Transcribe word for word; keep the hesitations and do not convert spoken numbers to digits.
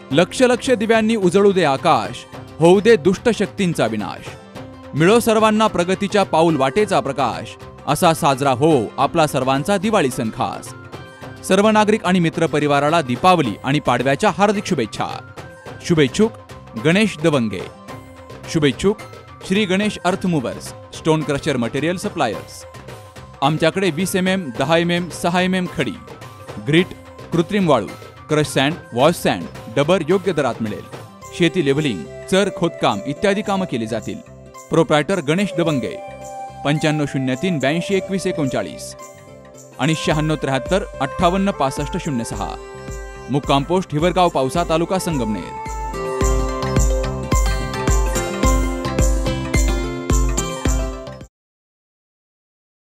लक्ष लक्ष दिव्यांनी उजळू दे आकाश, होऊ दे दुष्ट शक्तींचा विनाश, मिळो सर्वांना प्रगतीच्या पाऊल वाटेचा प्रकाश, असा साजरा हो आपला सर्वांचा दिवाळी सण खास। सर्व नागरिक आणि मित्र परिवाराला दीपावली आणि पाडव्याच्या हार्दिक शुभेच्छा। शुभेच्छुक Ganesh Dawange. शुभेच्छुक Shri Ganesh earth movers, stone crusher material suppliers. आमच्याकडे वीस एम एम, दहा एम एम, सहा एम एम खडी, ग्रीट, कृत्रिम वाळू, क्रश सँड, वॉश सँड, डबर योग्य दरात मिळेल। शेती लेव्हलिंग, चर खोदकाम इत्यादी कामं केली जातील। प्रोप्रायटर गणेश दवंगे, पंच्याण्णव शून्य तीन ब्याऐंशी एकवीस एकोणचाळीस आणि शहाण्णव त्र्याहत्तर अठ्ठावन्न पासष्ट शून्य सहा। मुक्काम पोस्ट हिवरगाव, पावसा, तालुका संगमनेर।